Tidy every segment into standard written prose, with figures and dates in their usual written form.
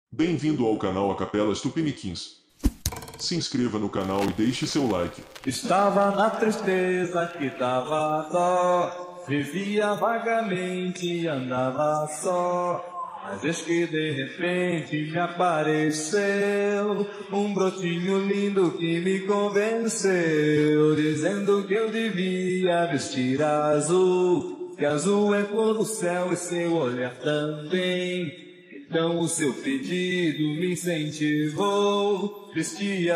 Bem-vindo ao canal Acapelas Tupiniquins. Se inscreva no canal e deixe seu like. Estava na tristeza que dava dó, vivia vagamente e andava só. Mas eis que de repente me apareceu um brotinho lindo que me convenceu, dizendo que eu devia vestir azul, que azul é cor do céu e seu olhar também. Então o seu pedido me incentivou, vesti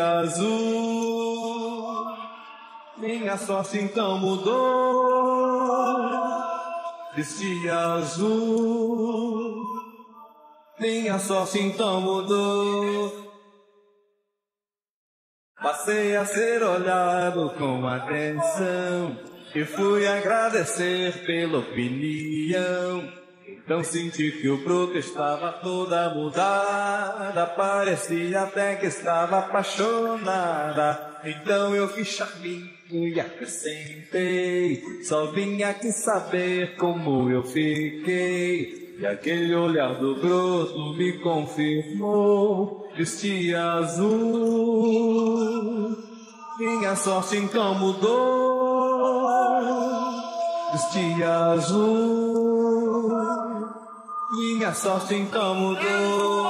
azul, minha sorte então mudou. Vesti azul, minha sorte então mudou. Passei a ser olhado com atenção e fui agradecer pela opinião. Então senti que o broto estava toda mudada, parecia até que estava apaixonada. Então eu fiz charminho e acrescentei, só vim aqui saber como eu fiquei. E aquele olhar do broto me confirmou, vesti azul, minha sorte então mudou. Vesti azul, minha sorte então mudou.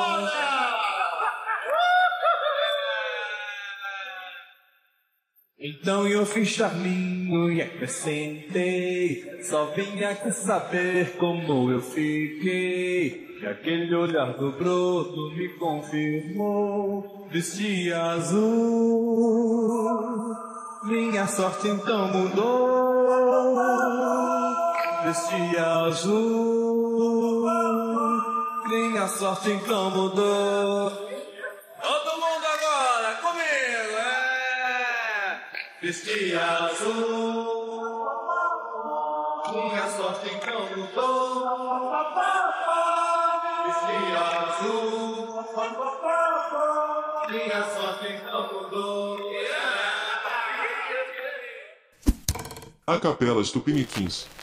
Então eu fiz charminho e acrescentei, só vim aqui saber como eu fiquei. E aquele olhar do broto me confirmou, vesti azul, minha sorte então mudou. Vesti azul, minha sorte então mudou. Todo mundo agora comigo, Vesti azul, minha sorte então mudou. Vesti azul, minha sorte então mudou. Acapelas Tupiniquins.